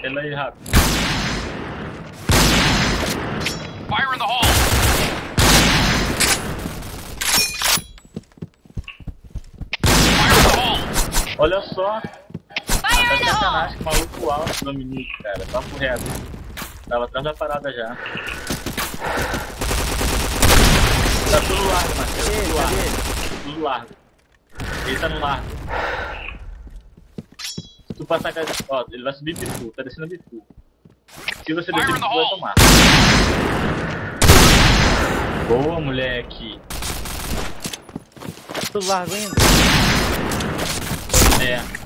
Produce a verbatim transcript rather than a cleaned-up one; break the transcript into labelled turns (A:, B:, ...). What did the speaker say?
A: Ele aí, rápido.
B: Fire in the hole! Fire in the hole!
A: Olha só.
C: Fire
A: Tá
C: in the hole!
A: sacanagem com o maluco alto do Dominique, cara. Papo reto. Tava atrás da parada já. Tá tudo largo, Marcelo. Tudo largo. Tudo largo. Ele tá no largo. Se tu passar com a... Ó, ele vai subir Bitu. Tá descendo Bitu. Se você descer Bitu, vai tomar. Boa, moleque.
D: Tudo largo ainda?
A: É.